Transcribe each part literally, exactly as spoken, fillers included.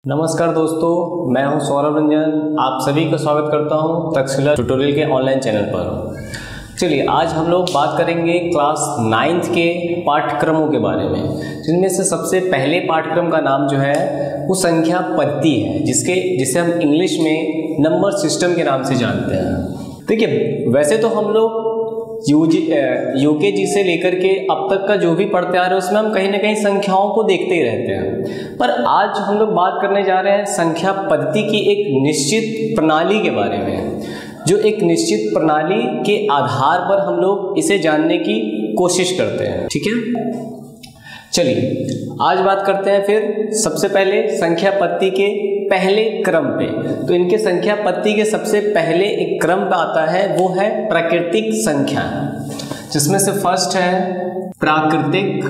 नमस्कार दोस्तों, मैं हूं सौरभ रंजन। आप सभी का स्वागत करता हूं तक्षशिला ट्यूटोरियल के ऑनलाइन चैनल पर। चलिए, आज हम लोग बात करेंगे क्लास नाइन्थ के पाठ्यक्रमों के बारे में, जिनमें से सबसे पहले पाठ्यक्रम का नाम जो है वो संख्या पद्धति है, जिसके जिसे हम इंग्लिश में नंबर सिस्टम के नाम से जानते हैं। देखिए, वैसे तो हम लोग यूजी यूकेजी से लेकर के अब तक का जो भी पढ़ते आ रहे हैं उसमें हम कहीं ना कहीं संख्याओं को देखते ही रहते हैं, पर आज हम लोग बात करने जा रहे हैं संख्या पद्धति की एक निश्चित प्रणाली के बारे में, जो एक निश्चित प्रणाली के आधार पर हम लोग इसे जानने की कोशिश करते हैं। ठीक है, चलिए आज बात करते हैं फिर सबसे पहले संख्या पद्धति के पहले क्रम पे। तो इनके संख्या पद्धति के सबसे पहले एक क्रम पे आता है, वो है प्राकृतिक संख्या, जिसमें से फर्स्ट है प्राकृतिक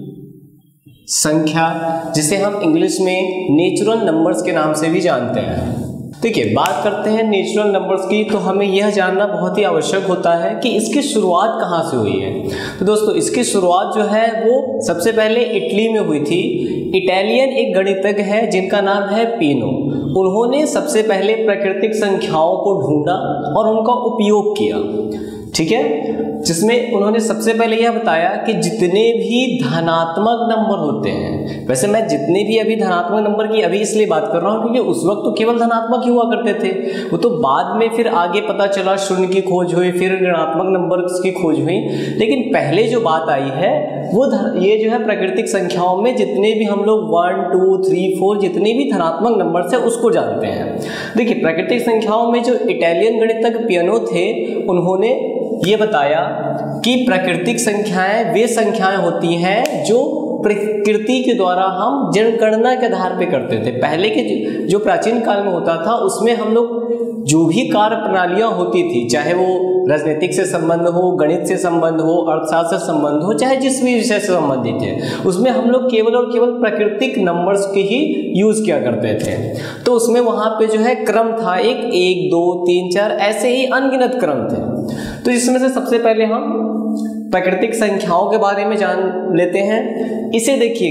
संख्या, जिसे हम इंग्लिश में नेचुरल नंबर्स के नाम से भी जानते हैं। देखिए, बात करते हैं नेचुरल नंबर्स की, तो हमें यह जानना बहुत ही आवश्यक होता है कि इसकी शुरुआत कहाँ से हुई है। तो दोस्तों, इसकी शुरुआत जो है वो सबसे पहले इटली में हुई थी। इटालियन एक गणितज्ञ है जिनका नाम है पीनो। उन्होंने सबसे पहले प्राकृतिक संख्याओं को ढूंढा और उनका उपयोग किया। ठीक है, जिसमें उन्होंने सबसे पहले यह बताया कि जितने भी धनात्मक नंबर होते हैं, वैसे मैं जितने भी अभी धनात्मक नंबर की अभी इसलिए बात कर रहा हूँ क्योंकि उस वक्त तो केवल धनात्मक ही हुआ करते थे, वो तो बाद में फिर आगे पता चला शून्य की खोज हुई, फिर ऋणात्मक नंबर की खोज हुई, लेकिन पहले जो बात आई है वो ये जो है प्राकृतिक संख्याओं में जितने भी हम लोग वन टू थ्री फोर जितने भी धनात्मक नंबर है उसको जानते हैं। देखिए, प्राकृतिक संख्याओं में जो इटालियन गणितज्ञ पियानो थे, उन्होंने ये बताया कि प्राकृतिक संख्याएं वे संख्याएं होती हैं जो प्रकृति के द्वारा हम जनगणना के आधार पे करते थे। पहले के जो प्राचीन काल में होता था उसमें हम लोग जो भी कार्य प्रणालियां होती थी, चाहे वो राजनीतिक से संबंध हो, गणित से संबंध हो, अर्थशास्त्र से संबंध हो, चाहे जिस भी विषय से संबंधित है, उसमें हम लोग केवल और केवल प्राकृतिक नंबर्स के ही यूज किया करते थे। तो उसमें वहां पे जो है क्रम था, एक एक दो तीन चार ऐसे ही अनगिनत क्रम थे। तो इसमें से सबसे पहले हम प्राकृतिक संख्याओं के बारे में जान लेते हैं। इसे देखिए,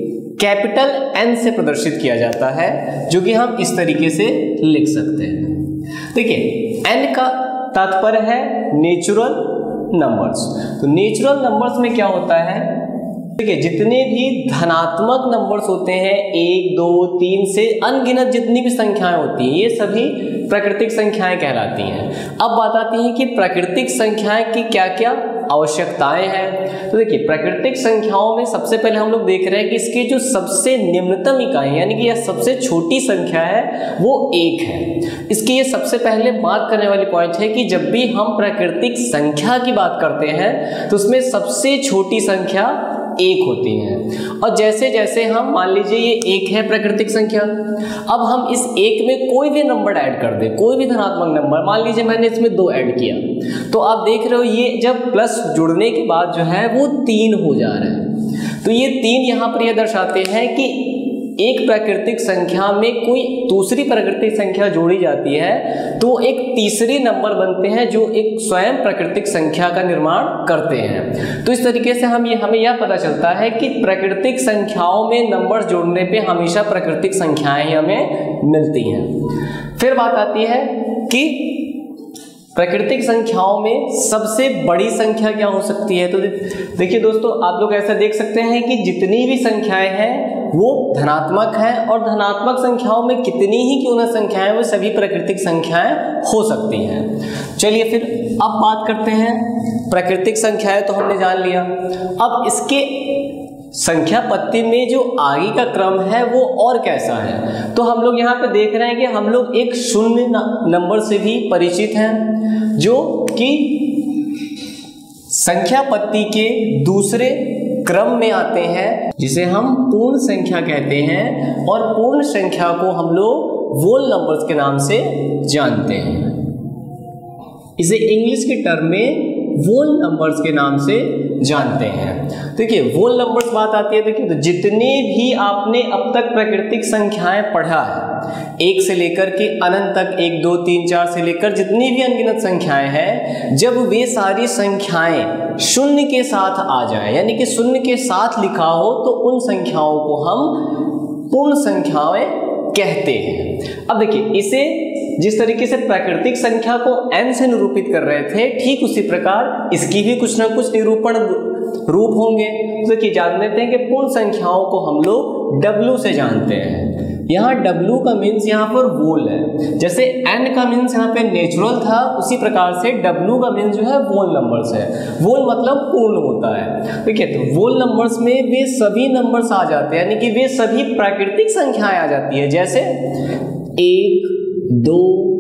कैपिटल एन से प्रदर्शित किया जाता है, जो कि हम इस तरीके से लिख सकते हैं। देखिए, एन का तात्पर्य है नेचुरल नंबर्स। तो नेचुरल नंबर्स में क्या होता है, देखिए, जितने भी धनात्मक नंबर्स होते हैं, एक दो तीन से अनगिनत जितनी भी संख्याएं होती हैं, ये सभी प्राकृतिक संख्याएं कहलाती हैं। अब बात आती है कि प्राकृतिक संख्याएं की क्या क्या आवश्यकताएं हैं। तो देखिए, प्राकृतिक संख्याओं में सबसे पहले हम लोग देख रहे हैं कि इसकी जो सबसे निम्नतम इकाई यानी कि यह सबसे छोटी संख्या है वो एक है। इसकी ये सबसे पहले मार्क करने वाली पॉइंट है कि जब भी हम प्राकृतिक संख्या की बात करते हैं तो उसमें सबसे छोटी संख्या एक होती है। और जैसे जैसे हम मान लीजिए ये एक है प्राकृतिक संख्या, अब हम इस एक में कोई भी नंबर ऐड कर दें, कोई भी धनात्मक नंबर, मान लीजिए मैंने इसमें दो ऐड किया, तो आप देख रहे हो ये जब प्लस जुड़ने के बाद जो है वो तीन हो जा रहा है। तो ये तीन यहाँ पर यह दर्शाते हैं कि एक प्राकृतिक संख्या में कोई दूसरी प्राकृतिक संख्या जोड़ी जाती है तो एक तीसरे नंबर बनते हैं जो एक स्वयं प्राकृतिक संख्या का निर्माण करते हैं। तो इस तरीके से हम ये हमें यह पता चलता है कि प्राकृतिक संख्याओं में नंबर जोड़ने पे हमेशा प्राकृतिक संख्याएं ही हमें मिलती हैं। फिर बात आती है कि प्राकृतिक संख्याओं में सबसे बड़ी संख्या क्या हो सकती है। तो देखिए दोस्तों, आप लोग ऐसा देख सकते हैं कि जितनी भी संख्याएं हैं वो धनात्मक हैं, और धनात्मक संख्याओं में कितनी ही क्यों न संख्याएं, वो सभी प्राकृतिक संख्याएं हो सकती हैं। चलिए फिर अब बात करते हैं प्राकृतिक संख्याएं, तो हमने जान लिया। अब इसके संख्या पद्धति में जो आगे का क्रम है वो और कैसा है, तो हम लोग यहाँ पे देख रहे हैं कि हम लोग एक शून्य नंबर से भी परिचित हैं, जो कि संख्या पद्धति के दूसरे क्रम में आते हैं, जिसे हम पूर्ण संख्या कहते हैं, और पूर्ण संख्या को हम लोग वोल नंबर्स के नाम से जानते हैं। इसे इंग्लिश के टर्म में वोल नंबर्स के नाम से जानते हैं। देखिए, वोल नंबर्स बात आती है, देखिए, तो जितने भी आपने अब तक प्राकृतिक संख्याएं पढ़ा है, एक से लेकर के अनंत तक, एक दो तीन चार से लेकर जितनी भी अनगिनत संख्याएं हैं, जब वे सारी संख्याएं शून्य के साथ आ जाए, यानी कि शून्य के साथ लिखा हो, तो उन संख्याओं को हम पूर्ण संख्याएं कहते हैं। अब देखिए, इसे जिस तरीके से प्राकृतिक संख्या को n से निरूपित कर रहे थे, ठीक उसी प्रकार इसकी भी कुछ ना कुछ निरूपण रूप होंगे। तो देखिए, जान लेते हैं कि पूर्ण संख्याओं को हम लोग W से जानते हैं। यहाँ W का मीन्स यहाँ पर वोल है, जैसे N का मीन्स यहाँ पे नेचुरल था, उसी प्रकार से W का मीन्स जो है वोल नंबर्स है। वोल मतलब पूर्ण होता है, ठीक है। तो वोल नंबर्स में वे सभी नंबर्स आ जाते हैं, यानी कि वे सभी प्राकृतिक संख्याएं आ जाती है, जैसे एक, दो,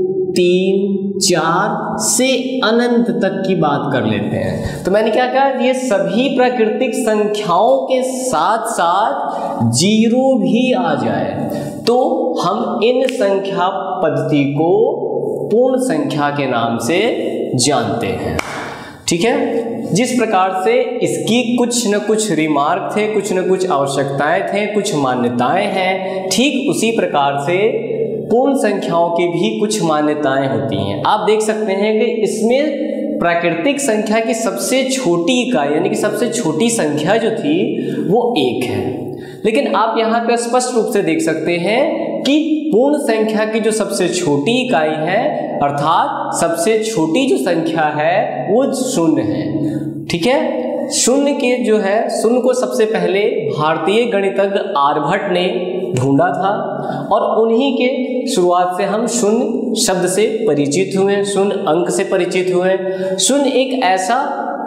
तीन, चार से अनंत तक की बात कर लेते हैं। तो मैंने क्या कहा, ये सभी प्राकृतिक संख्याओं के साथ साथ जीरो भी आ जाए तो हम इन संख्या पद्धति को पूर्ण संख्या के नाम से जानते हैं, ठीक है। जिस प्रकार से इसकी कुछ न कुछ रिमार्क थे, कुछ न कुछ आवश्यकताएं थे, कुछ मान्यताएं हैं, ठीक उसी प्रकार से पूर्ण संख्याओं की भी कुछ मान्यताएं होती हैं। आप देख सकते हैं कि इसमें प्राकृतिक संख्या की सबसे छोटी इकाई यानी कि सबसे छोटी संख्या जो थी वो एक है, लेकिन आप यहाँ पे स्पष्ट रूप से देख सकते हैं कि पूर्ण संख्या की जो सबसे छोटी इकाई है, अर्थात सबसे छोटी जो संख्या है वो शून्य है, ठीक है। शून्य के जो है शून्य को सबसे पहले भारतीय गणितज्ञ आर्यभट्ट ने ढूंढा था और उन्हीं के शुरुआत से हम शून्य शब्द से परिचित हुए, शून्य अंक से परिचित हुए। शून्य एक ऐसा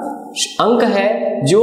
अंक है जो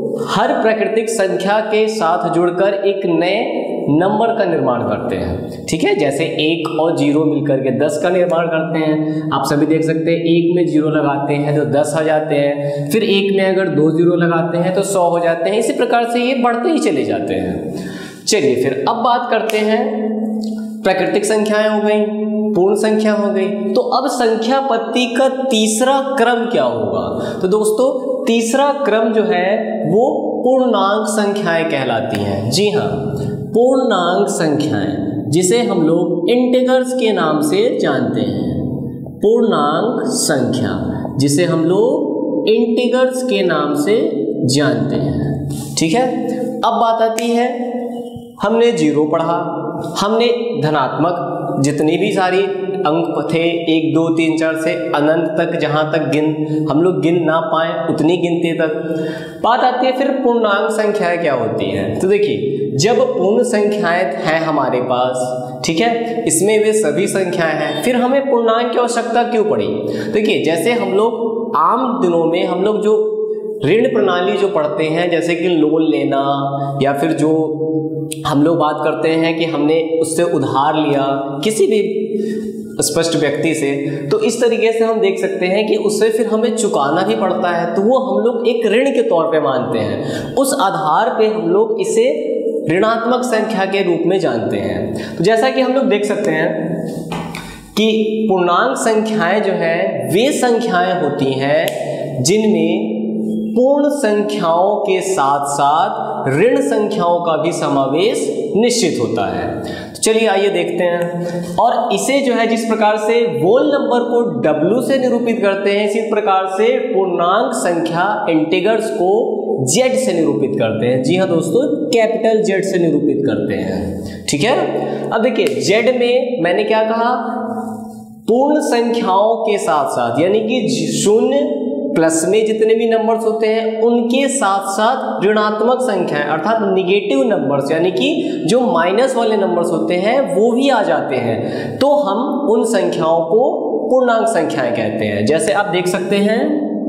हर प्राकृतिक संख्या के साथ जुड़कर एक नए नंबर का निर्माण करते हैं, ठीक है। जैसे एक और जीरो मिलकर के दस का निर्माण करते हैं। आप सभी देख सकते हैं, एक में जीरो लगाते हैं तो दस आ जाते हैं, फिर एक में अगर दो जीरो लगाते हैं तो सौ हो जाते हैं। इसी प्रकार से ये बढ़ते ही चले जाते हैं। चलिए फिर अब बात करते हैं, प्राकृतिक संख्याएं हो गई, पूर्ण संख्या हो गई, तो अब संख्या पद्धति का तीसरा क्रम क्या होगा। तो दोस्तों, तीसरा क्रम जो है वो पूर्णांक संख्याएं कहलाती हैं। जी हाँ, पूर्णांक संख्याएं, जिसे हम लोग इंटीजर्स के नाम से जानते हैं। पूर्णांक संख्या जिसे हम लोग इंटीजर्स के नाम से जानते हैं, ठीक है। अब बात आती है, हमने जीरो पढ़ा, हमने धनात्मक जितनी भी सारी अंक थे, एक दो तीन चार से अनंत तक, जहां तक गिन हम लोग गिन ना पाए उतनी गिनती तक। बात आती है फिर पूर्णांक संख्याएं क्या होती हैं। तो देखिए, जब पूर्ण संख्याएं हैं हमारे पास, ठीक है, इसमें वे सभी संख्याएं हैं, फिर हमें पूर्णांक की आवश्यकता क्यों पड़ी। देखिए, जैसे हम लोग आम दिनों में हम लोग जो ऋण प्रणाली जो पढ़ते हैं, जैसे कि लोन लेना, या फिर जो हम लोग बात करते हैं कि हमने उससे उधार लिया किसी भी स्पष्ट व्यक्ति से, तो इस तरीके से हम देख सकते हैं कि उससे फिर हमें चुकाना भी पड़ता है, तो वो हम लोग एक ऋण के तौर पे मानते हैं। उस आधार पे हम लोग इसे ऋणात्मक संख्या के रूप में जानते हैं। तो जैसा कि हम लोग देख सकते हैं कि पूर्णांक संख्याएं जो है वे संख्याएं होती हैं जिनमें पूर्ण संख्याओं के साथ साथ ऋण संख्याओं का भी समावेश निश्चित होता है। तो चलिए आइए देखते हैं। और इसे जो है जिस प्रकार से वोल नंबर को W से निरूपित करते हैं, इसी प्रकार से पूर्णांक संख्या इंटीजर्स को Z से निरूपित करते हैं। जी हाँ दोस्तों, कैपिटल Z से निरूपित करते हैं, ठीक है। अब देखिए, Z में मैंने क्या कहा, पूर्ण संख्याओं के साथ साथ, यानी कि शून्य प्लस में जितने भी नंबर्स होते हैं उनके साथ साथ ऋणात्मक संख्याएं अर्थात निगेटिव नंबर्स, यानी कि जो माइनस वाले नंबर्स होते हैं वो भी आ जाते हैं, तो हम उन संख्याओं को पूर्णांक संख्याएं कहते हैं। जैसे आप देख सकते हैं,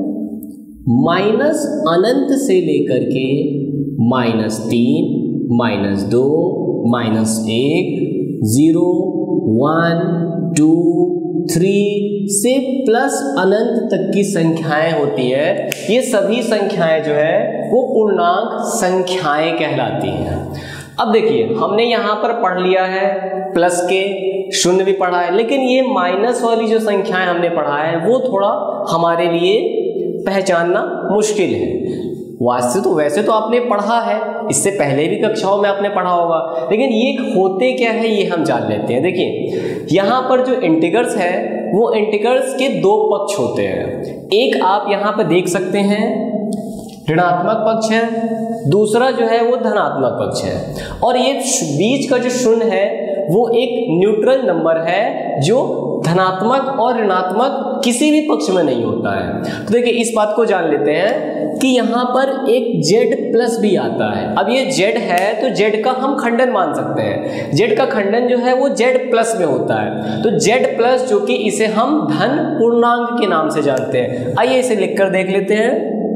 माइनस अनंत से लेकर के माइनस तीन, माइनस दो, माइनस एक, जीरो, वन, टू, थ्री से प्लस अनंत तक की संख्याएं होती है, ये सभी संख्याएं जो है वो पूर्णांक संख्याएं कहलाती हैं। अब देखिए, हमने यहाँ पर पढ़ लिया है प्लस के, शून्य भी पढ़ा है, लेकिन ये माइनस वाली जो संख्याएं हमने पढ़ा है वो थोड़ा हमारे लिए पहचानना मुश्किल है। वैसे तो वैसे तो आपने पढ़ा है, इससे पहले भी कक्षाओं में आपने पढ़ा होगा, लेकिन ये होते क्या है ये हम जान लेते हैं। देखिए, यहाँ पर जो इंटीजर्स है वो इंटीजर्स के दो पक्ष होते हैं। एक आप यहाँ पर देख सकते हैं ऋणात्मक पक्ष है, दूसरा जो है वो धनात्मक पक्ष है, और ये बीच का जो शून्य है वो एक न्यूट्रल नंबर है जो धनात्मक और ऋणात्मक किसी भी पक्ष में नहीं होता है। तो देखिए इस बात को जान लेते हैं कि यहाँ पर एक z प्लस भी आता है। अब ये z है तो z का हम खंडन मान सकते हैं, z का खंडन जो है वो z प्लस में होता है। तो z प्लस जो कि इसे हम धन पूर्णांक के नाम से जानते हैं। आइए इसे लिखकर देख लेते हैं।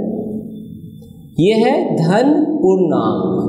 ये है धन पूर्णांक।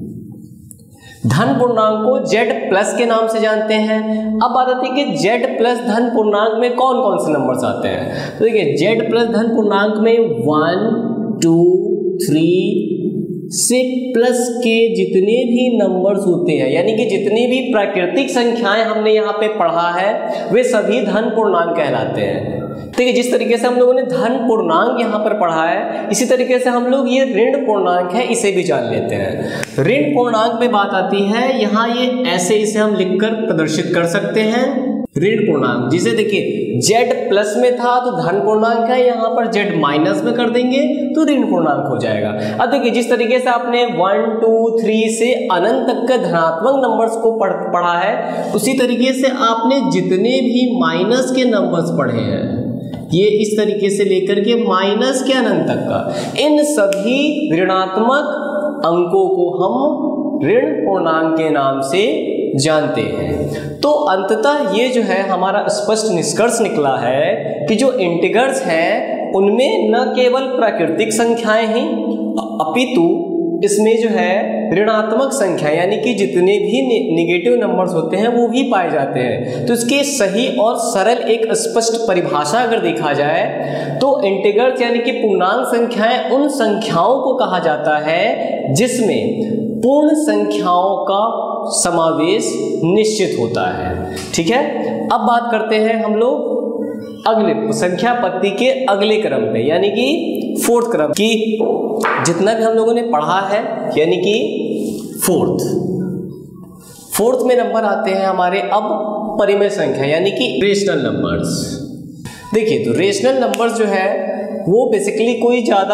धन पूर्णांक को z प्लस के नाम से जानते हैं। अब बात आती है कि z प्लस धन पूर्णांक में कौन कौन से नंबर्स आते हैं। तो देखिए z प्लस धन पूर्णांक में वन टू थ्री से प्लस के जितने भी नंबर्स होते हैं, यानी कि जितनी भी प्राकृतिक संख्याएं हमने यहाँ पे पढ़ा है वे सभी धन पूर्णांक कहलाते हैं। ठीक है, जिस तरीके से हम लोगों ने धन पूर्णांक यहाँ पर पढ़ा है, इसी तरीके से हम लोग ये ऋण पूर्णांक है इसे भी जान लेते हैं। ऋण पूर्णांक में बात आती है, यहाँ ये ऐसे इसे हम लिखकर प्रदर्शित कर सकते हैं ऋण पूर्णांक, जिसे देखिए z प्लस में था तो धन पूर्णांक है, यहाँ पर z माइनस में कर देंगे तो ऋण पूर्णांक हो जाएगा। अब देखिए जिस तरीके से आपने वन टू थ्री से अनंत तक के धनात्मक नंबर्स को पढ़ पढ़ा है, उसी तरीके से आपने जितने भी माइनस के नंबर्स पढ़े हैं, ये इस तरीके से लेकर के माइनस के अनंत तक का, इन सभी ऋणात्मक अंकों को हम ऋण पूर्णांक के नाम से जानते हैं। तो अंततः ये जो है हमारा स्पष्ट निष्कर्ष निकला है कि जो इंटीग्रल्स हैं उनमें न केवल प्राकृतिक संख्याएं ही अपितु इसमें जो है ऋणात्मक संख्या यानी कि जितने भी निगेटिव नंबर्स होते हैं वो भी पाए जाते हैं। तो इसके सही और सरल एक स्पष्ट परिभाषा अगर देखा जाए तो इंटीग्रल्स यानी कि पूर्णांक संख्याएं उन संख्याओं को कहा जाता है जिसमें पूर्ण संख्याओं का समावेश निश्चित होता है। ठीक है, अब बात करते हैं हम लोग अगले संख्या पत्ती के अगले क्रम पे, यानी कि फोर्थ क्रम की जितना भी हम लोगों ने पढ़ा है, यानी कि फोर्थ फोर्थ में नंबर आते हैं हमारे अब परिमेय संख्या यानी कि रेशनल नंबर्स। देखिए तो रेशनल नंबर्स जो है वो बेसिकली कोई ज़्यादा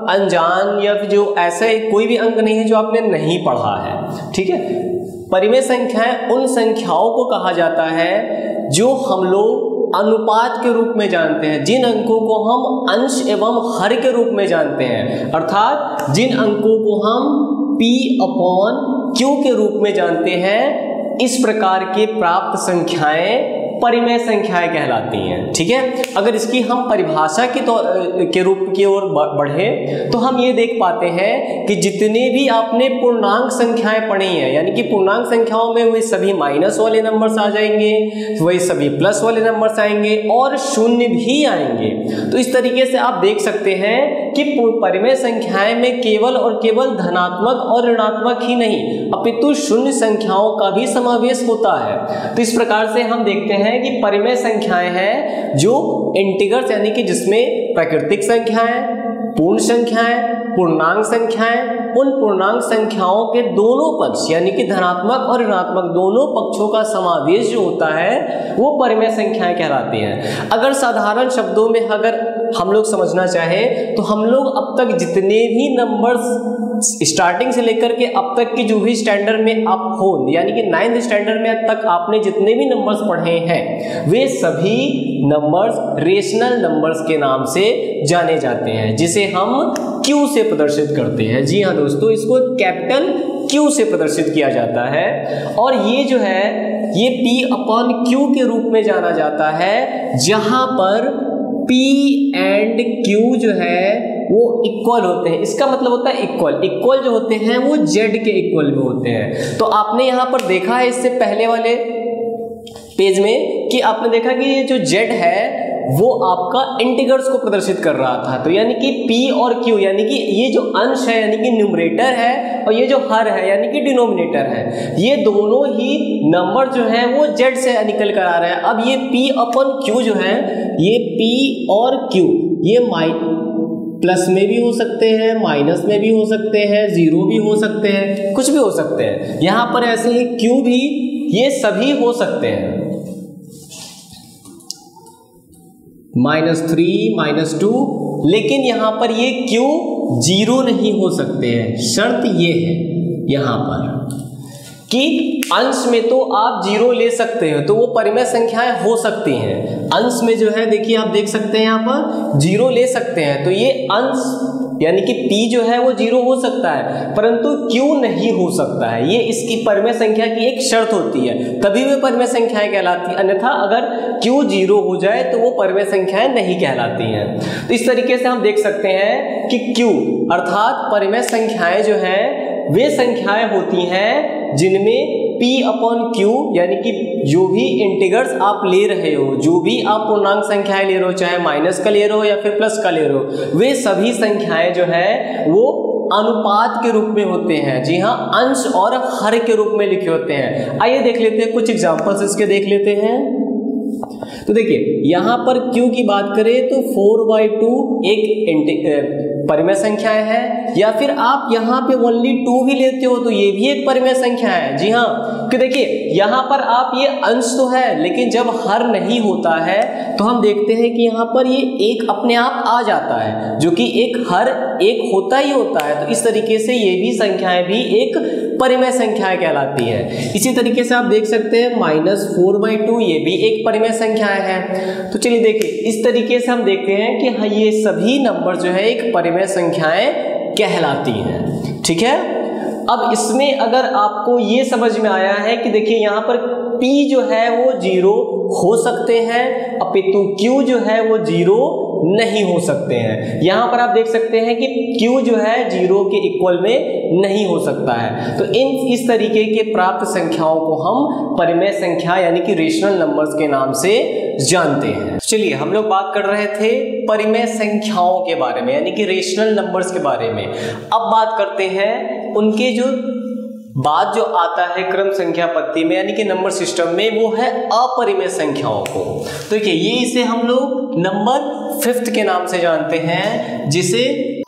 अनजान या फिर जो ऐसा कोई भी अंक नहीं है जो आपने नहीं पढ़ा है। ठीक है, परिमेय संख्याएं उन संख्याओं को कहा जाता है जो हम लोग अनुपात के रूप में जानते हैं, जिन अंकों को हम अंश एवं हर के रूप में जानते हैं, अर्थात जिन अंकों को हम P अपॉन Q के रूप में जानते हैं, इस प्रकार के प्राप्त संख्याएं परिमेय संख्याएं कहलाती हैं। ठीक है, अगर इसकी हम परिभाषा की तो के रूप की ओर बढ़े तो हम ये देख पाते हैं कि जितने भी आपने पूर्णांक संख्याएं पढ़ी हैं, यानी कि पूर्णांक संख्याओं में वही सभी माइनस वाले नंबर्स आ जाएंगे, वही सभी प्लस वाले नंबर्स आएंगे और शून्य भी आएंगे। तो इस तरीके से आप देख सकते हैं कि परिमेय संख्याएं में केवल और केवल धनात्मक और ऋणात्मक ही नहीं अपितु शून्य संख्याओं का भी समावेश होता है। तो इस प्रकार से हम देखते हैं कि परिमेय संख्याएं हैं जो इंटीग्रल्स यानी कि जिसमें प्राकृतिक संख्याएं, पूर्ण संख्याएं, पूर्णांक संख्याएं, उन पूर्णांक संख्याओं के दोनों पक्ष यानी कि धनात्मक और ऋणात्मक दोनों पक्षों का समावेश जो होता है वो परिमेय संख्याएं कहलाती हैं। अगर साधारण शब्दों में अगर हम लोग समझना चाहें तो हम लोग अब तक जितने भी नंबर्स स्टार्टिंग से लेकर के अब तक की जो भी स्टैंडर्ड में आप हो यानी कि नाइन्थ स्टैंडर्ड में अब तक आपने जितने भी नंबर्स पढ़े हैं वे सभी नंबर्स रेशनल नंबर्स के नाम से जाने जाते हैं, जिसे हम Q से प्रदर्शित करते हैं। जी हाँ दोस्तों, इसको कैपिटल Q से प्रदर्शित किया जाता है और ये जो है ये P अपॉन Q के रूप में जाना जाता है, जहां पर P एंड Q जो है वो इक्वल होते हैं। इसका मतलब होता है इक्वल इक्वल जो होते हैं वो Z के इक्वल में होते हैं। तो आपने यहाँ पर देखा है इससे पहले वाले पेज में कि आपने देखा कि ये जो Z है वो आपका इंटीग्रल्स को प्रदर्शित कर रहा था। तो यानी कि P और Q यानी कि ये जो अंश है यानी कि न्यूमरेटर है और ये जो हर है यानी कि डिनोमिनेटर है, ये दोनों ही नंबर जो है वो Z से निकल कर आ रहे हैं। अब ये P अपन Q जो है ये P और Q ये माइ प्लस में भी हो सकते हैं, माइनस में भी हो सकते हैं, जीरो भी हो सकते हैं, कुछ भी हो सकते हैं। यहाँ पर ऐसे ही Q भी ये सभी हो सकते हैं, माइनस थ्री माइनस टू, लेकिन यहाँ पर ये Q जीरो नहीं हो सकते हैं। शर्त ये है यहाँ पर कि अंश में तो आप जीरो ले सकते हो, तो वो परिमेय संख्याएं हो सकती हैं। अंश में जो है देखिए आप देख सकते हैं यहाँ पर जीरो ले सकते हैं, तो ये अंश यानी कि p जो है वो जीरो हो सकता है, परंतु q नहीं हो सकता है। ये इसकी परिमेय संख्या की एक शर्त होती है, तभी वे परिमेय संख्याएं कहलाती है, अन्यथा अगर q जीरो हो जाए तो वो परिमेय संख्याएं नहीं कहलाती हैं। तो इस तरीके से हम देख सकते हैं कि q अर्थात परिमेय संख्याएं जो है वे संख्याएं होती हैं जिनमें p अपॉन q यानी कि जो भी इंटीग्रल्स आप ले रहे हो, जो भी आप पूर्णांक संख्याएं ले रहे हो, चाहे माइनस का ले रहे हो या फिर प्लस का ले रहे हो, वे सभी संख्याएं जो है वो अनुपात के रूप में होते हैं। जी हाँ, अंश और हर के रूप में लिखे होते हैं। आइए देख लेते हैं, कुछ एग्जांपल्स इसके देख लेते हैं। तो देखिए यहाँ पर q की बात करें तो फोर बाई टू एक परिमेय संख्या है, या फिर आप यहाँ पे ओनली टू भी लेते हो तो ये भी एक परिमेय संख्या है। जी हाँ, कि देखिए यहाँ पर आप ये अंश तो है, लेकिन जब हर नहीं होता है तो हम देखते हैं कि यहाँ पर ये एक अपने आप आ जाता है, जो कि एक हर एक होता ही होता है। तो इस तरीके से ये भी संख्याएं भी एक परिमेय संख्याएं कहलाती है। इसी तरीके से आप देख सकते हैं माइनस फोर बाई टू, ये भी एक परिमेय संख्या है। तो चलिए देखिए, इस तरीके से हम देखते हैं कि हाँ ये सभी नंबर जो है एक परिमेय संख्याएं कहलाती हैं। ठीक है, अब इसमें अगर आपको ये समझ में आया है कि देखिए यहाँ पर p जो है वो जीरो हो सकते हैं, अपितु q जो है वो जीरो नहीं हो सकते हैं। यहाँ पर आप देख सकते हैं कि q जो है जीरो के इक्वल में नहीं हो सकता है। तो इन इस तरीके के प्राप्त संख्याओं को हम परिमेय संख्या यानी कि रेशनल नंबर्स के नाम से जानते हैं। चलिए, हम लोग बात कर रहे थे परिमेय संख्याओं के बारे में यानी कि रेशनल नंबर्स के बारे में। अब बात करते हैं उनके जो बाद जो आता है क्रम संख्या पद्धति में यानी कि नंबर सिस्टम में, वो है अपरिमेय संख्याओं को। तो देखिए ये इसे हम लोग नंबर फिफ्थ के नाम से जानते हैं, जिसे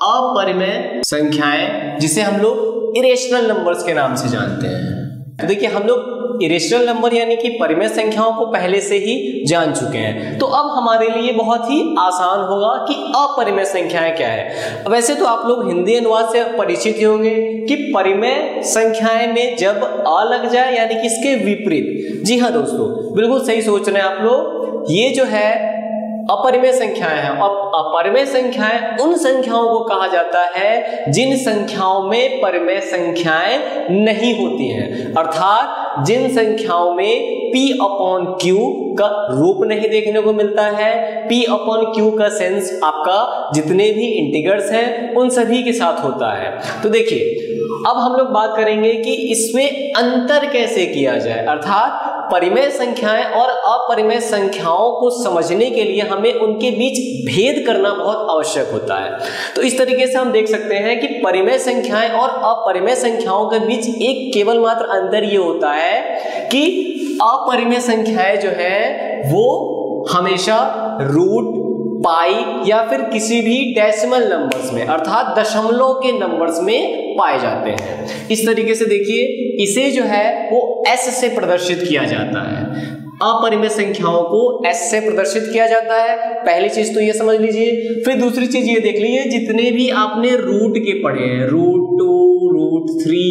अपरिमेय संख्याएं, जिसे हम लोग इरेशनल नंबर्स के नाम से जानते हैं। तो देखिए हम लोग इरेशनल नंबर यानी कि परिमेय संख्याओं को पहले से ही जान चुके हैं, तो अब हमारे लिए बहुत ही आसान होगा कि अपरिमेय संख्याएं क्या है। वैसे तो आप लोग हिंदी अनुवाद से परिचित होंगे कि परिमेय संख्याएं में जब अ लग जाए यानी कि इसके विपरीत। जी हाँ दोस्तों, बिल्कुल सही सोच रहे हैं आप लोग। ये जो है अपरिमेय संख्याएं हैं, और अपरिमेय संख्याएं उन संख्याओं को कहा जाता है जिन संख्याओं में परिमेय संख्याएं नहीं होती हैं, अर्थात जिन संख्याओं में p अपॉन q का रूप नहीं देखने को मिलता है। p अपॉन q का सेंस आपका जितने भी इंटीग्रल्स हैं उन सभी के साथ होता है। तो देखिए अब हम लोग बात करेंगे कि इसमें अंतर कैसे किया जाए, अर्थात परिमेय संख्याएं और अपरिमेय संख्याओं को समझने के लिए हमें उनके बीच भेद करना बहुत आवश्यक होता है। तो इस तरीके से हम देख सकते हैं कि परिमेय संख्याएं और अपरिमेय संख्याओं के बीच एक केवल मात्र अंतर ये होता है कि अपरिमेय संख्याएं जो है वो हमेशा रूट, पाई या फिर किसी भी डेसिमल नंबर्स में अर्थात दशमलव के नंबर्स में पाए जाते हैं। इस तरीके से देखिए इसे जो है वो s से प्रदर्शित किया जाता है। अपरिमेय संख्याओं को s से प्रदर्शित किया जाता है, पहली चीज तो ये समझ लीजिए। फिर दूसरी चीज ये देख लीजिए, जितने भी आपने रूट के पढ़े हैं, root two, root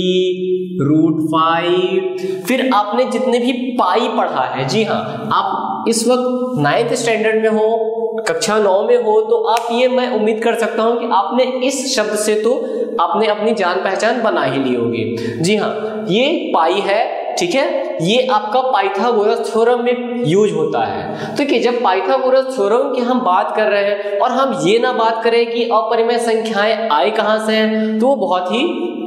three, root five, फिर आपने जितने भी पाई पढ़ा है, जी हाँ आप इस वक्त नाइन्थ स्टैंडर्ड में हो, कक्षा नौ में हो, तो आप ये मैं उम्मीद कर सकता हूं कि आपने इस शब्द से तो आपने अपनी जान पहचान बना ही ली होगी। जी हाँ, ये पाई है, ठीक है, ये आपका पाइथागोरस थ्योरम में यूज होता है। तो कि जब पाइथागोरस थ्योरम की हम बात कर रहे हैं और हम ये ना बात करें कि अपरिमेय संख्याएं आई कहां से हैं, तो वो बहुत ही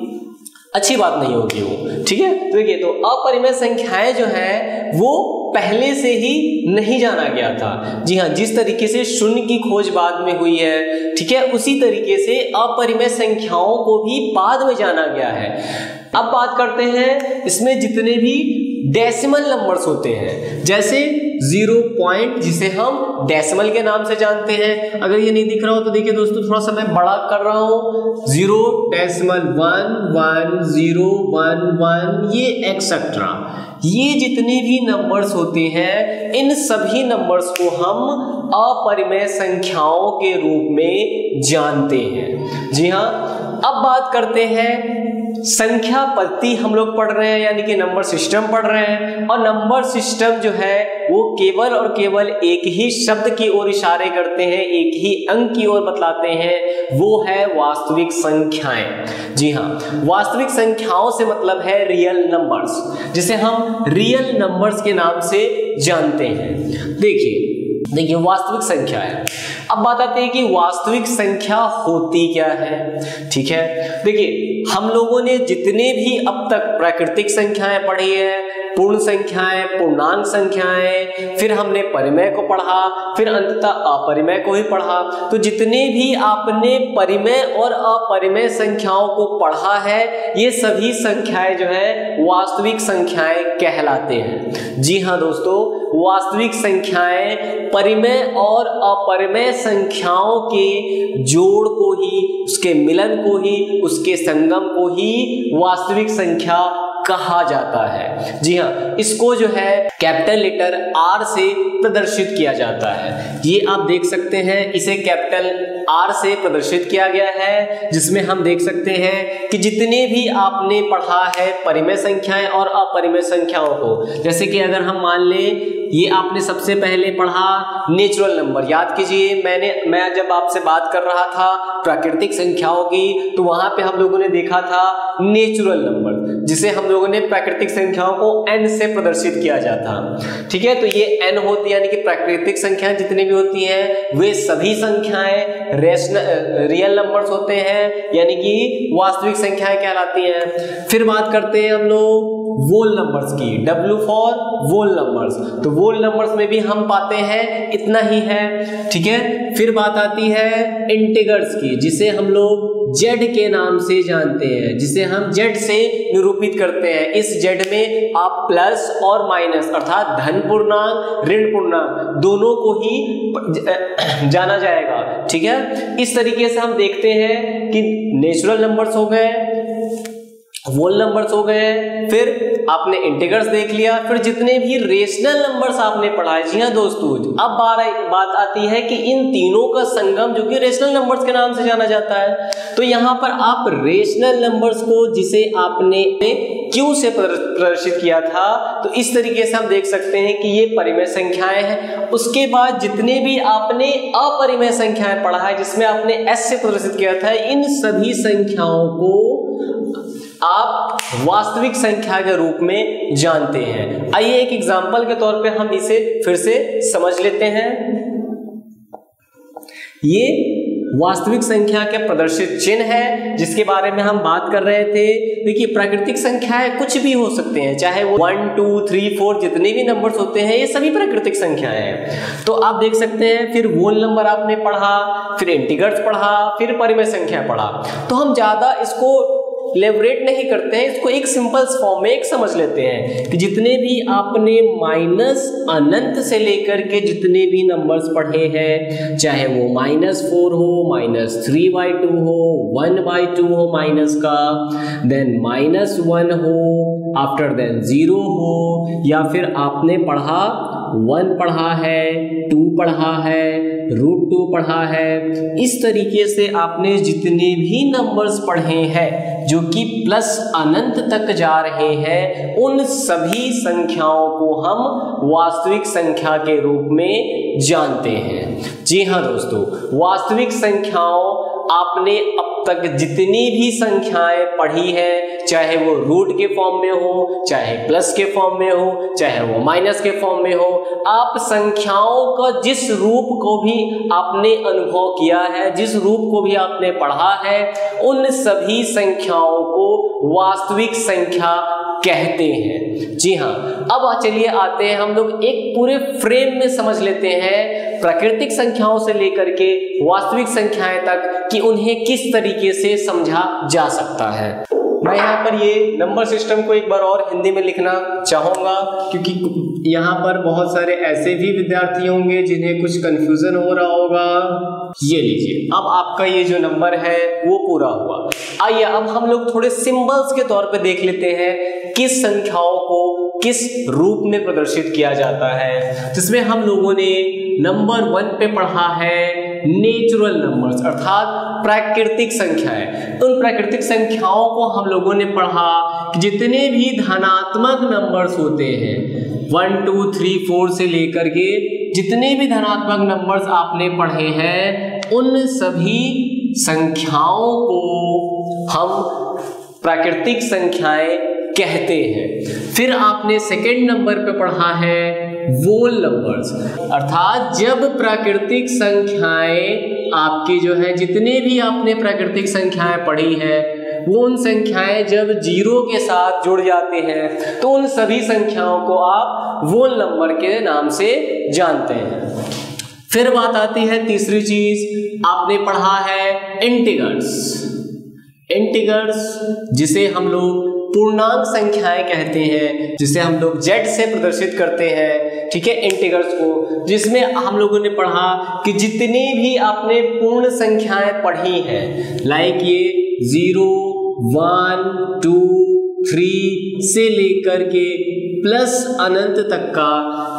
अच्छी बात नहीं होगी वो, ठीक है। तो देखिए, तो अपरिमेय संख्याएं जो है वो पहले से ही नहीं जाना गया था। जी हाँ, जिस तरीके से शून्य की खोज बाद में हुई है, ठीक है, उसी तरीके से अपरिमेय संख्याओं को भी बाद में जाना गया है। अब बात करते हैं इसमें जितने भी डेसिमल नंबर्स होते हैं, जैसे जीरो पॉइंट जिसे हम डेसिमल के नाम से जानते हैं। अगर ये नहीं दिख रहा हो तो देखिए दोस्तों, थोड़ा सा मैं बड़ा कर रहा हूं। Zero decimal one, one zero, one one, ये एक्सेट्रा, ये जितने भी नंबर्स होते हैं इन सभी नंबर्स को हम अपरिमेय संख्याओं के रूप में जानते हैं। जी हाँ, अब बात करते हैं संख्या पद्धति हम लोग पढ़ रहे हैं, यानी कि नंबर सिस्टम पढ़ रहे हैं। और नंबर सिस्टम जो है वो केवल और केवल एक ही शब्द की ओर इशारे करते हैं, एक ही अंक की ओर बतलाते हैं, वो है वास्तविक संख्याएं। जी हाँ, वास्तविक संख्याओं से मतलब है रियल नंबर्स, जिसे हम रियल नंबर्स के नाम से जानते हैं। देखिए देखिए वास्तविक संख्या है। अब बात आती है कि वास्तविक संख्या होती क्या है। ठीक है, देखिए हम लोगों ने जितने भी अब तक प्राकृतिक संख्याएं पढ़ी है, पूर्ण संख्याएं, पूर्णांक संख्याएं, फिर हमने परिमेय को पढ़ा, फिर अंततः अपरिमेय को ही पढ़ा, तो जितने भी आपने परिमेय और अपरिमेय संख्याओं को पढ़ा है, ये सभी संख्याएं जो है वास्तविक संख्याएं कहलाते हैं। जी हाँ दोस्तों, वास्तविक संख्याएं परिमेय और अपरिमेय संख्याओं के जोड़ को ही, उसके मिलन को ही, उसके संगम को ही वास्तविक संख्या कहा जाता है। जी हाँ, इसको जो है कैपिटल लेटर आर से प्रदर्शित किया जाता है। ये आप देख सकते हैं, इसे कैपिटल आर से प्रदर्शित किया गया है, जिसमें हम देख सकते हैं कि जितने भी आपने पढ़ा है परिमेय संख्याएं और अपरिमेय संख्याओं को, जैसे कि अगर हम मान लें ये आपने सबसे पहले पढ़ा नेचुरल नंबर। याद कीजिए, मैंने मैं जब आपसे बात कर रहा था प्राकृतिक संख्याओं की, तो वहां पे हम लोगों ने देखा था नेचुरल नंबर, जिसे हम लोगों ने प्राकृतिक संख्याओं को n से प्रदर्शित किया जाता। ठीक है, तो ये n होती है, यानी कि प्राकृतिक संख्याएं जितनी भी होती हैं वे सभी संख्याएं रेशनल रियल नंबर्स होते हैं, यानी कि वास्तविक संख्याएं कहलाती हैं। फिर बात करते हैं हम लोग वोल नंबर्स की, W फॉर वोल नंबर्स, तो वोल नंबर्स में भी हम पाते हैं इतना ही है। ठीक है, फिर बात आती है इंटीगर्स की, जिसे हम लोग जेड के नाम से जानते हैं, जिसे हम जेड से निरूपित करते हैं। इस जेड में आप प्लस और माइनस अर्थात धन पूर्णांक ऋण पूर्णांक दोनों को ही जाना जाएगा। ठीक है, इस तरीके से हम देखते हैं कि नेचुरल नंबर्स हो गए, वोल नंबर्स हो गए, फिर आपने इंटीग्रल्स देख लिया, फिर जितने भी रेशनल नंबर्स आपने पढ़ाए। जी हाँ दोस्तों, अब बात आती है कि इन तीनों का संगम जो कि रेशनल नंबर्स के नाम से जाना जाता है। तो यहाँ पर आप रेशनल नंबर्स को, जिसे आपने क्यू से प्रदर्शित किया था, तो इस तरीके से हम देख सकते हैं कि ये परिमेय संख्याएं हैं। उसके बाद जितने भी आपने अपरिमेय संख्याएं पढ़ा है, जिसमें आपने एस से प्रदर्शित किया था, इन सभी संख्याओं को आप वास्तविक संख्या के रूप में जानते हैं। आइए एक एग्जांपल के तौर पे हम इसे फिर से समझ लेते हैं। ये वास्तविक संख्या के प्रदर्शित चिन्ह है, जिसके बारे में हम बात कर रहे थे। देखिए प्राकृतिक संख्याएं कुछ भी हो सकते हैं, चाहे वो वन टू थ्री फोर जितने भी नंबर्स होते हैं, ये सभी प्राकृतिक संख्याएं हैं। तो आप देख सकते हैं, फिर वोल नंबर आपने पढ़ा, फिर इंटीग्रल्स पढ़ा, फिर परिमेय संख्या पढ़ा। तो हम ज्यादा इसको लेबरेट नहीं करते हैं, इसको एक सिंपल फॉर्म में एक समझ लेते हैं कि जितने भी आपने माइनस अनंत से लेकर के जितने भी नंबर्स पढ़े हैं, चाहे वो माइनस फोर हो, माइनस थ्री बाई टू हो, वन बाई टू हो माइनस का, देन माइनस वन हो, आफ्टर देन जीरो हो, या फिर आपने पढ़ा वन पढ़ा है, टू पढ़ा है, रूट टू पढ़ा है। इस तरीके से आपने जितने भी नंबर्स पढ़े हैं जो कि प्लस अनंत तक जा रहे हैं, उन सभी संख्याओं को हम वास्तविक संख्या के रूप में जानते हैं। जी हाँ दोस्तों, वास्तविक संख्याओं आपने अब तक जितनी भी संख्याएं पढ़ी है, चाहे वो रूट के फॉर्म में हो, चाहे प्लस के फॉर्म में हो, चाहे वो माइनस के फॉर्म में हो, आप संख्याओं का जिस रूप को भी आपने अनुभव किया है, जिस रूप को भी आपने पढ़ा है, उन सभी संख्याओं को वास्तविक संख्या कहते हैं। जी हाँ, अब चलिए आते हैं हम लोग एक पूरे फ्रेम में समझ लेते हैं प्राकृतिक संख्याओं से लेकर के वास्तविक संख्याएं तक कि उन्हें किस तरीके से समझा जा सकता है। मैं यहाँ पर ये नंबर सिस्टम को एक बार और हिंदी में लिखना चाहूँगा, क्योंकि यहाँ पर बहुत सारे ऐसे भी विद्यार्थी होंगे जिन्हें कुछ कंफ्यूजन हो रहा होगा। ये लीजिए, अब आपका ये जो नंबर है वो पूरा हुआ। आइए अब हम लोग थोड़े सिंबल्स के तौर पे देख लेते हैं किस संख्याओं को किस रूप में प्रदर्शित किया जाता है। जिसमें हम लोगों ने नंबर वन पे पढ़ा है नेचुरल नंबर्स, अर्थात प्राकृतिक संख्याएं। उन प्राकृतिक संख्याओं को हम लोगों ने पढ़ा कि जितने भी धनात्मक नंबर्स होते हैं वन टू थ्री फोर से लेकर के जितने भी धनात्मक नंबर्स आपने पढ़े हैं उन सभी संख्याओं को हम प्राकृतिक संख्याएं कहते हैं। फिर आपने सेकंड नंबर पे पढ़ा है वोल नंबर्स, अर्थात जब प्राकृतिक संख्याएं आपकी जो है जितने भी आपने प्राकृतिक संख्याएं पढ़ी है वो उन संख्याएं जब जीरो के साथ जुड़ जाते हैं तो उन सभी संख्याओं को आप वोल नंबर के नाम से जानते हैं। फिर बात आती है तीसरी चीज, आपने पढ़ा है इंटीगर्स। इंटीगर्स जिसे हम लोग पूर्णांक संख्याएं कहते हैं, जिसे हम लोग जेड से प्रदर्शित करते हैं, ठीक है, इंटीगर्स को, जिसमें हम लोगों ने पढ़ा कि जितनी भी आपने पूर्ण संख्याएं पढ़ी हैं लाइक ये जीरो वन टू थ्री से लेकर के प्लस अनंत तक का,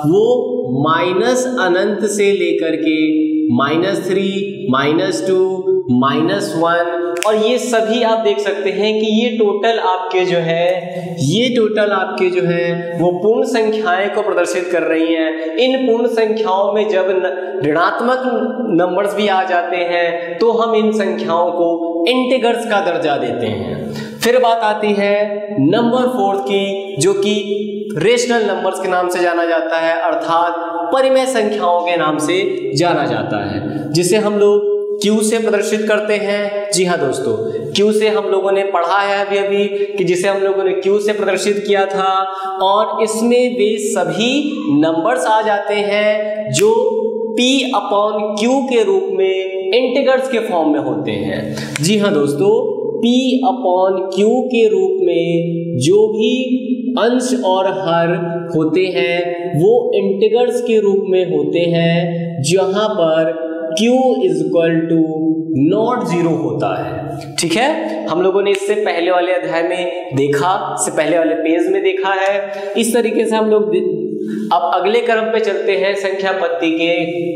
वो माइनस अनंत से लेकर के minus three minus two minus one, और ये सभी आप देख सकते हैं कि ये टोटल आपके जो है ये टोटल आपके जो है वो पूर्ण संख्याएं को प्रदर्शित कर रही हैं। इन पूर्ण संख्याओं में जब ऋणात्मक नंबर्स भी आ जाते हैं तो हम इन संख्याओं को इंटीगर्स का दर्जा देते हैं। फिर बात आती है नंबर फोर्थ की, जो कि रेशनल नंबर्स के नाम से जाना जाता है, अर्थात परिमेय संख्याओं के नाम से जाना जाता है, जिसे हम लोग क्यू से प्रदर्शित करते हैं। जी हाँ दोस्तों, क्यू से हम लोगों ने पढ़ा है अभी अभी कि जिसे हम लोगों ने क्यू से प्रदर्शित किया था, और इसमें वे सभी नंबर्स आ जाते हैं जो P अपॉन Q के रूप में इंटीगर्स के फॉर्म में होते हैं। जी हाँ दोस्तों, P अपॉन Q के रूप में जो भी अंश और हर होते हैं वो इंटीगर्स के रूप में होते हैं, जहां पर Q is equal to not zero होता है। ठीक है, हम लोगों ने इससे पहले वाले अध्याय में देखा, इससे पहले वाले पेज में देखा है। इस तरीके से हम लोग अब अगले क्रम पे चलते हैं संख्या पत्ती के,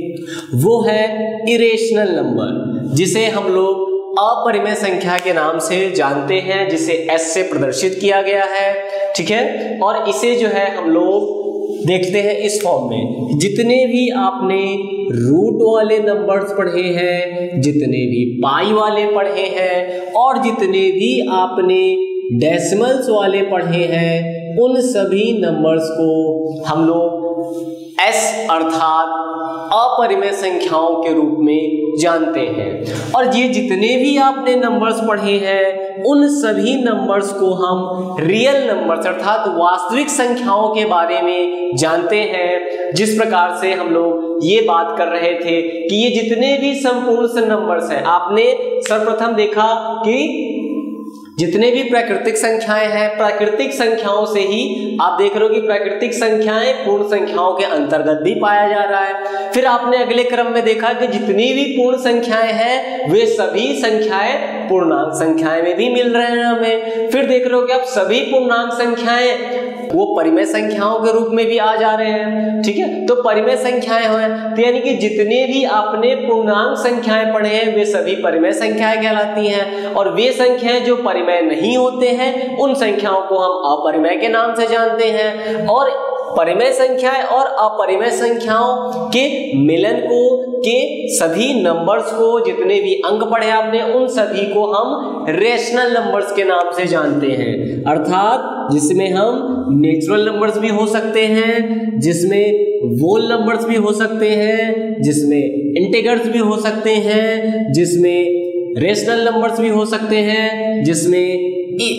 वो है इरेशनल नंबर, जिसे हम लोग अपरिमेय संख्या के नाम से जानते हैं, जिसे एस से प्रदर्शित किया गया है। ठीक है, और इसे जो है हम लोग देखते हैं इस फॉर्म में। जितने भी आपने रूट वाले नंबर्स पढ़े हैं, जितने भी पाई वाले पढ़े हैं, और जितने भी आपने डेसिमल्स वाले पढ़े हैं, उन सभी नंबर्स को हम लोग एस अर्थात अपरिमेय संख्याओं के रूप में जानते हैं। और ये जितने भी आपने नंबर्स पढ़े हैं उन सभी नंबर्स को हम रियल नंबर्स अर्थात वास्तविक संख्याओं के बारे में जानते हैं। जिस प्रकार से हम लोग ये बात कर रहे थे कि ये जितने भी संपूर्ण नंबर्स हैं, आपने सर्वप्रथम देखा कि जितने भी प्राकृतिक संख्याएं हैं, प्राकृतिक संख्याओं से ही आप देख रहे हो कि प्राकृतिक संख्याएं पूर्ण संख्याओं के अंतर्गत भी पाया जा रहा है। फिर आपने अगले क्रम में देखा कि जितनी भी पूर्ण संख्याएं हैं वे सभी संख्याएं पूर्णांक संख्याएं में भी मिल रहे हैं हमें। फिर देख रहे हो कि आप सभी पूर्णांक संख्याएं वो परिमेय संख्याओं के रूप में भी आ जा रहे हैं। ठीक है, तो परिमेय संख्याएं हैं तो यानी कि जितने भी आपने पूर्णांक संख्याएं पढ़े हैं वे सभी परिमेय संख्याएं कहलाती हैं, और वे संख्याएं जो परिमेय नहीं होते हैं उन संख्याओं को हम अपरिमेय के नाम से जानते हैं। और परिमेय संख्याएं और अपरिमेय संख्याओं के मिलन को के सभी नंबर्स को, जितने भी अंक पढ़े आपने, उन सभी को हम रेशनल नंबर्स के नाम से जानते हैं, अर्थात जिसमें हम नेचुरल नंबर्स भी हो सकते हैं, जिसमें वोल नंबर्स भी हो सकते हैं, जिसमें इंटीगर्स भी हो सकते हैं, जिसमें रेशनल नंबर्स भी हो सकते हैं, जिसमें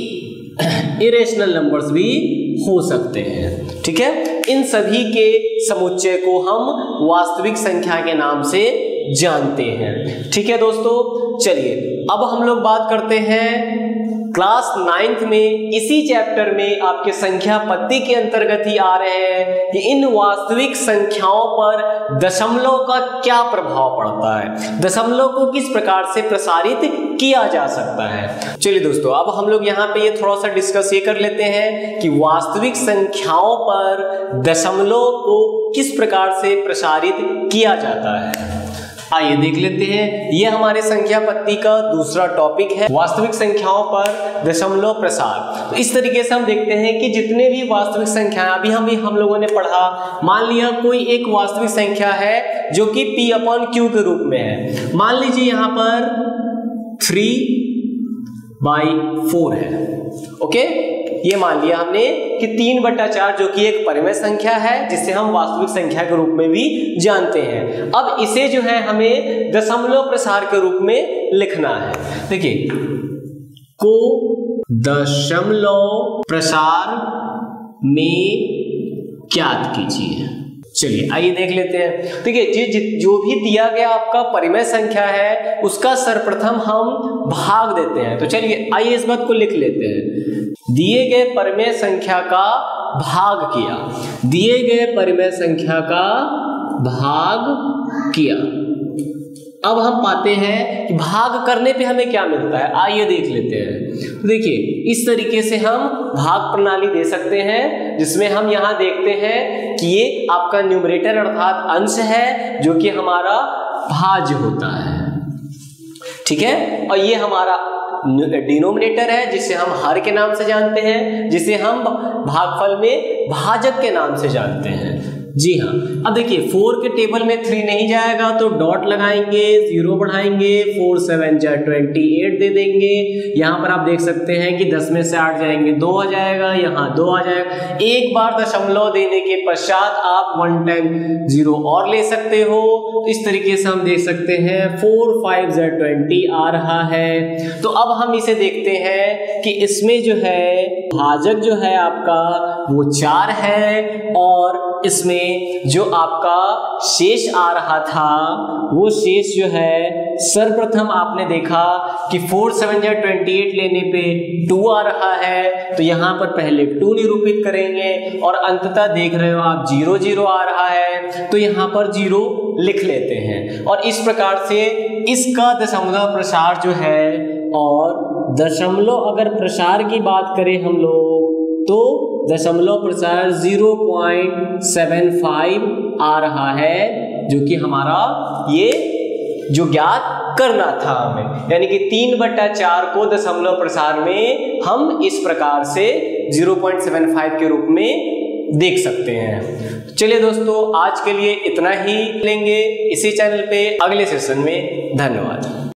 इरेशनल नंबर्स भी हो सकते हैं। ठीक है, इन सभी के समुच्चय को हम वास्तविक संख्या के नाम से जानते हैं। ठीक है दोस्तों, चलिए अब हम लोग बात करते हैं क्लास नाइन्थ में, इसी चैप्टर में आपके संख्या पत्ती के अंतर्गत ही आ रहे हैं कि इन वास्तविक संख्याओं पर दशमलव का क्या प्रभाव पड़ता है, दशमलव को किस प्रकार से प्रसारित किया जा सकता है। चलिए दोस्तों, अब हम लोग यहाँ पे ये थोड़ा सा डिस्कस ये कर लेते हैं कि वास्तविक संख्याओं पर दशमलव को किस प्रकार से प्रसारित किया जाता है। आइए देख लेते हैं। ये हमारे संख्या पत्ती का दूसरा टॉपिक है, वास्तविक संख्याओं पर दशमलव प्रसार। तो इस तरीके से हम देखते हैं कि जितने भी वास्तविक संख्याएं अभी हम हम लोगों ने पढ़ा, मान लिया कोई एक वास्तविक संख्या है जो कि p अपॉन क्यू के रूप में है। मान लीजिए यहाँ पर थ्री बाई फोर है, ओके। ये मान लिया हमने कि तीन बटा चार जो कि एक परिमेय संख्या है, जिसे हम वास्तविक संख्या के रूप में भी जानते हैं। अब इसे जो है हमें दशमलव प्रसार के रूप में लिखना है। देखिए, को दशमलव प्रसार में ज्ञात कीजिए। चलिए आइए देख लेते हैं। देखिए, जो भी दिया गया आपका परिमेय संख्या है उसका सर्वप्रथम हम भाग देते हैं। तो चलिए आइए इस बात को लिख लेते हैं। दिए गए परिमेय संख्या का भाग किया, दिए गए परिमेय संख्या का भाग किया। अब हम पाते हैं कि भाग करने पे हमें क्या मिलता है, आइए देख लेते हैं। तो देखिए, इस तरीके से हम भाग प्रणाली दे सकते हैं, जिसमें हम यहाँ देखते हैं कि ये आपका न्यूमरेटर अर्थात अंश है जो कि हमारा भाज्य होता है, ठीक है। और ये हमारा डिनोमिनेटर है जिसे हम हर के नाम से जानते हैं, जिसे हम भागफल में भाजक के नाम से जानते हैं। जी हाँ, अब देखिए फोर के टेबल में थ्री नहीं जाएगा तो डॉट लगाएंगे, जीरो बढ़ाएंगे, फोर सेवन जा ट्वेंटी एट दे देंगे। यहाँ पर आप देख सकते हैं कि दस में से आठ जाएंगे, दो आ जाएगा, यहाँ दो आ जाएगा। एक बार दशमलव देने के पश्चात आप वन टाइम जीरो और ले सकते हो। तो इस तरीके से हम देख सकते हैं फोर फाइव जा ट्वेंटी आ रहा है। तो अब हम इसे देखते हैं कि इसमें जो है भाजक जो है आपका वो चार है, और इसमें जो आपका शेष आ रहा था वो शेष जो है सर्वप्रथम आपने देखा कि फोर सेवन जा ट्वेंटी एट लेने पे टू आ रहा है, तो यहाँ पर पहले टू निरूपित करेंगे और अंततः देख रहे हो आप जीरो जीरो आ रहा है, तो यहाँ पर जीरो लिख लेते हैं। और इस प्रकार से इसका दशमलव प्रसार जो है, और दशमलव अगर प्रसार की बात करें हम लोग तो दशमलव प्रसार ज़ीरो पॉइंट सेवन फाइव आ रहा है, जो कि हमारा ये जो ज्ञात करना था हमें, यानी कि तीन बट्टा चार को दशमलव प्रसार में हम इस प्रकार से ज़ीरो पॉइंट सेवन फाइव के रूप में देख सकते हैं। चलिए दोस्तों, आज के लिए इतना ही लेंगे इसी चैनल पे अगले सेशन में। धन्यवाद।